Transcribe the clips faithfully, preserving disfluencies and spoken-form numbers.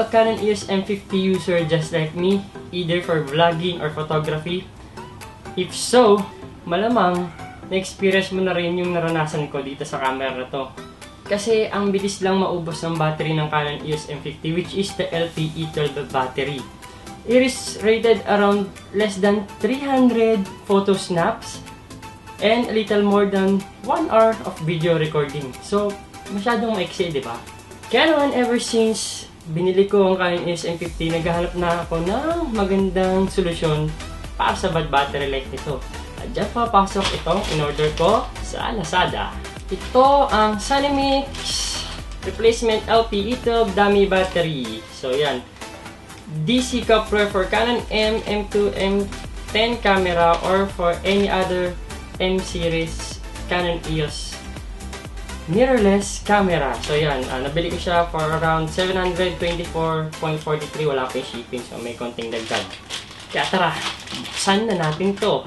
Canon E O S M fifty user just like me, either for vlogging or photography? If so, malamang na-experience mo na rin yung naranasan ko dito sa camera na to. Kasi ang bilis lang maubos ng battery ng Canon E O S M fifty, which is the L P E twelve battery. It is rated around less than three hundred photo snaps and a little more than one hour of video recording. So, masyadong maiksi, di ba? Kaya naman, ever since binili ko ang Canon E O S M fifty, naghahanap na ako ng magandang solusyon para sa bad battery life nito. At dyan papasok itong in-order ko sa Lazada. Ito ang Sonimix Replacement L P E twelve Dummy Battery. So, yan. D C coupler for Canon M, M two, M ten camera or for any other M series Canon E O S mirrorless camera. So, yan. Uh, nabili ko siya for around seven hundred twenty-four point four three. Wala pa yung shipping. So, may konting dagdag. Kaya tara, buksan na natin to.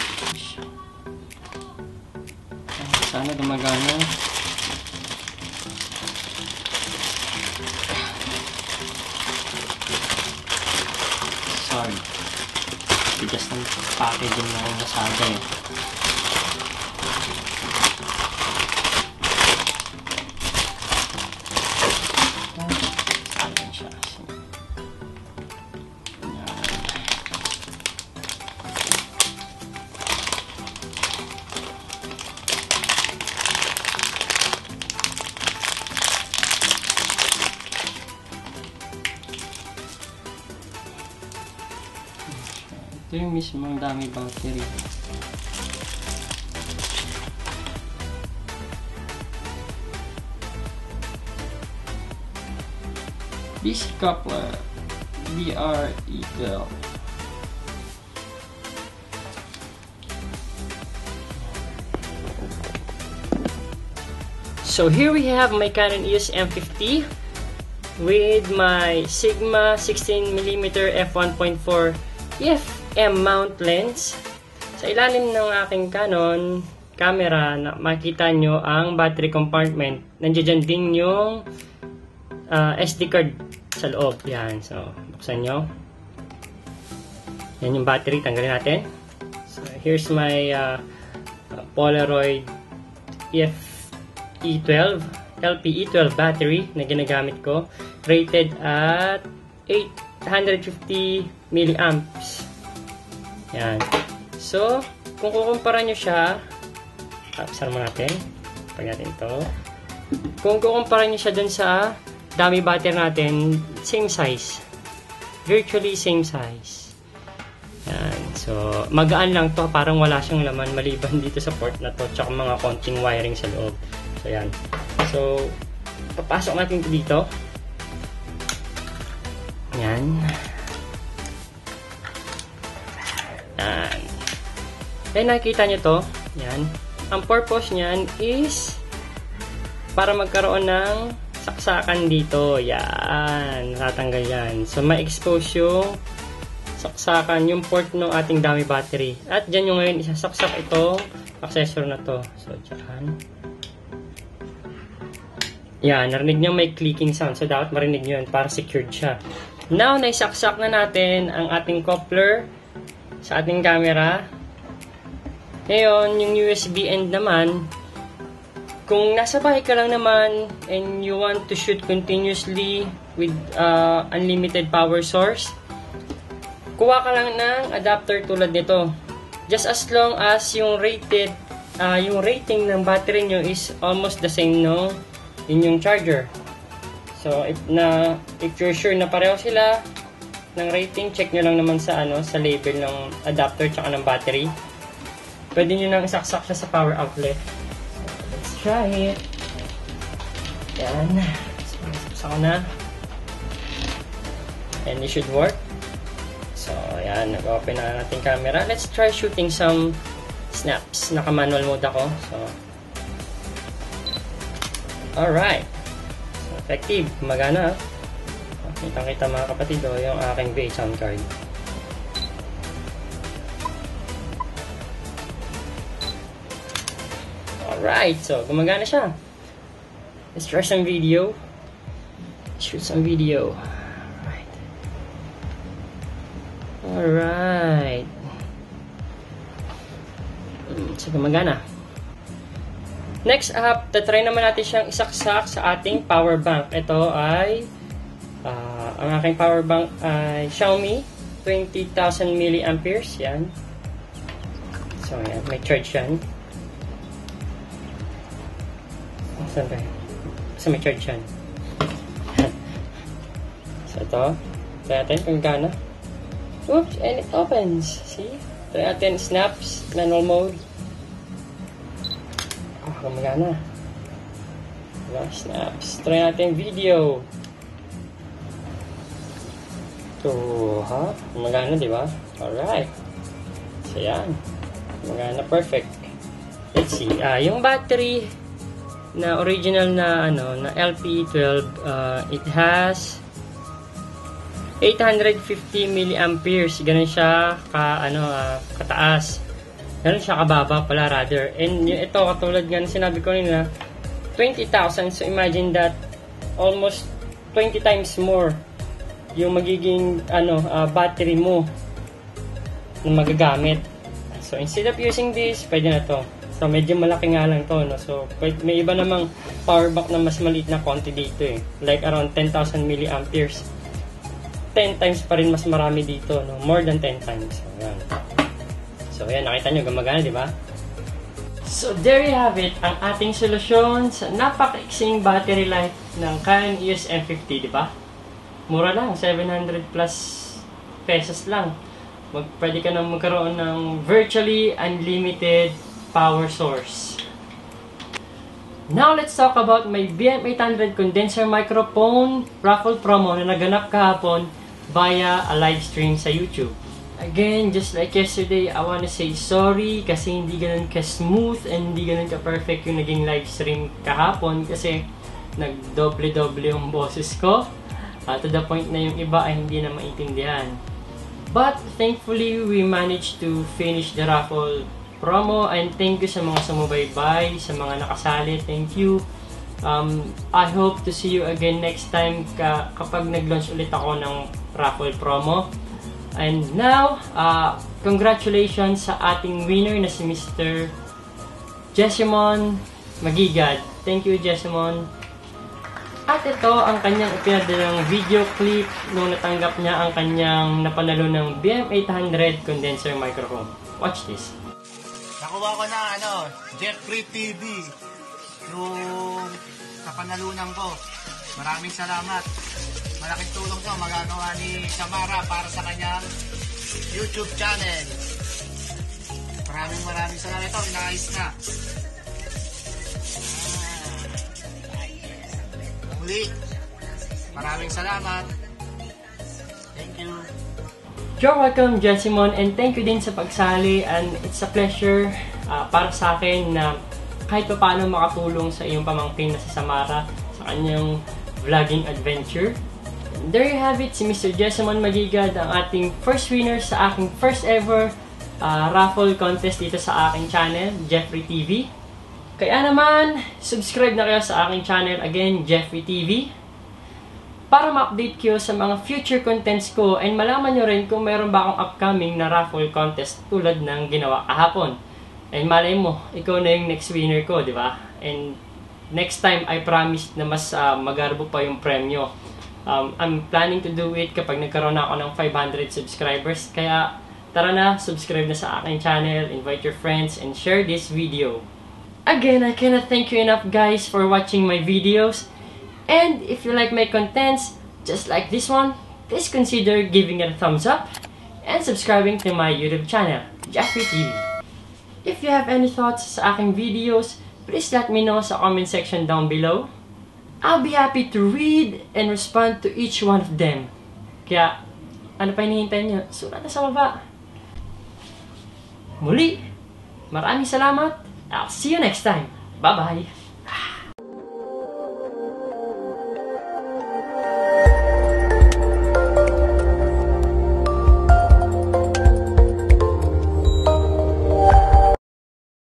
Sana gumagana. Sorry. Bigas ng packaging na yung Lazada eh. Ayan siya. Ito yung mismong dami battery. D C coupler B R E twelve. So here we have my Canon E O S M fifty with my Sigma sixteen millimeter f one point four F M mount lens. Sa ilalim ng aking Canon camera, na makita nyo ang battery compartment. Nandiyan din yung uh, S D card sa loob. Yan. So, buksan nyo. Yan yung battery. Tanggalin natin. So, here's my uh, Polaroid F E twelve L P E twelve battery na ginagamit ko. Rated at eight hundred fifty milliamps. Yan. So, kung kukumpara nyo siya, tapsar mo natin. Pag natin ito. Kung kukumpara nyo siya dun sa dummy battery natin, same size. Virtually same size. Yan. So, magaan lang to. Parang wala siyang laman maliban dito sa port na to. Tsaka mga konting wiring sa loob. So, yan. So, papasok natin ito dito. Yan. Yan. Then, nakikita nyo to. Yan. Ang purpose niyan is para magkaroon ng saksakan dito. Yan. Natanggal yan. So, ma-expose yung saksakan, yung port ng ating dummy battery. At dyan yung ngayon isasaksak itong accessory na to. So, dyan. Yan. Narinig nyo may clicking sound. So, dapat marinig nyo yun para secured siya. Now, naisaksak na natin ang ating coupler sa ating camera. Ngayon, yung U S B end naman, kung nasa bahay ka lang naman and you want to shoot continuously with uh, unlimited power source, kuha ka lang ng adapter tulad nito. Just as long as yung rated, uh, yung rating ng battery nyo is almost the same no inyong charger. So, if, na, if you're sure na pareho sila ng rating, check nyo lang naman sa, ano, sa label ng adapter tsaka ng battery. Pwede nyo nang isaksak siya sa power outlet. So, let's try it. Yan. So, isaksak ko na. And it should work. So, yan. Nag-open na natin camera. Let's try shooting some snaps. Naka-manual mode ako. So, alright. So, effective. Magana. Kitang-kita mga kapatid o yung aking V eight sound card. Alright, so gumagana siya. Let's try some video. Shoot some video. Alright. So, gumagana. Next up, tatry naman natin siyang isaksak sa ating power bank. Ito ay, uh, ang aking power bank ay Xiaomi twenty thousand milliamperes. Yan. So, yan. May charge yan. Saan ba? So, may charge yan. So, ito. Try natin kung gana. Oops! And it opens. See? Try natin snaps. Manual mode. Ah, gumagana. Diba? Snaps. Try natin video. So, ha? Gumagana, diba? Alright. So, yan. Gumagana. Perfect. Let's see. Ah, yung battery na original na, ano, na L P twelve, uh, it has eight hundred fifty milliamperes. Ganun siya ka, ano, uh, kataas. Ganun siya kababa pala rather. And ito, katulad nga na sinabi ko nila, twenty thousand. So imagine that, almost twenty times more yung magiging, ano, uh, battery mo na magagamit. So instead of using this, pwede na to. So medyo malaki nga lang to, no? So pwede, may iba namang power bank na mas maliit na konti dito eh. Like around ten thousand milliamperes. ten times pa rin mas marami dito, no? More than ten times. So, yan. So, yan. Nakita nyo, gumagana, di ba? So, there you have it. Ang ating solusyon sa napaka-iksing battery life ng Canon E O S M fifty, di ba? Mura lang. seven hundred plus pesos lang. Mag, pwede ka nang magkaroon ng virtually unlimited power source. Now, let's talk about my B M eight hundred Condenser Microphone Raffle promo na naganap kahapon via a live stream sa YouTube. Again, just like yesterday, I wanna say sorry kasi hindi ganun ka-smooth and hindi ganun ka-perfect yung naging live stream kahapon kasi nag-doble-doble yung boses ko uh, to the point na yung iba ay hindi na maintindihan. But, thankfully, we managed to finish the raffle promo and thank you sa mga sumubaybay, sa mga nakasali, thank you. Um, I hope to see you again next time ka kapag nag-launch ulit ako ng raffle promo. And now, uh, congratulations sa ating winner na si Mister Jessimon Magigad. Thank you, Jessimon. At ito ang kanyang ipinadalang video clip nung natanggap niya ang kanyang napanalo ng B M eight hundred Condenser Microphone. Watch this. Nakuha ko na ano, Jeffrey T V yung kapanalunan ko. Maraming salamat. Malaking tulong to magagawa ni Samara para sa kanyang YouTube channel. Maraming maraming salamat. Ito, inaayos na. Ah, muli, maraming salamat. Thank you. You're welcome, Jessimon, and thank you din sa pagsali, and it's a pleasure uh, para sa akin na kahit pa paano makatulong sa iyong pamangkin na si Samara sa kanyang vlogging adventure. And there you have it, si Mister Jessimon Magigad, ang ating first winner sa aking first ever uh, raffle contest dito sa aking channel, Jeffrey T V. Kaya naman, subscribe na kayo sa aking channel, again, Jeffrey T V, para ma-update kayo sa mga future contents ko and malaman nyo rin kung mayroon ba akong upcoming na raffle contest tulad ng ginawa kahapon. And malay mo, ikaw na yung next winner ko, di ba? And next time, I promise na mas uh, magarbo pa yung premyo. Um, I'm planning to do it kapag nagkaroon na ako ng five hundred subscribers. Kaya tara na, subscribe na sa aking channel, invite your friends, and share this video. Again, I cannot thank you enough guys for watching my videos. And if you like my contents, just like this one, please consider giving it a thumbs up and subscribing to my YouTube channel, Jeffrey T V. If you have any thoughts sa aking videos, please let me know sa comment section down below. I'll be happy to read and respond to each one of them. Kaya, ano pa hinihintay nyo? Sulat na sa baba. Muli, maraming salamat. I'll see you next time. Bye-bye.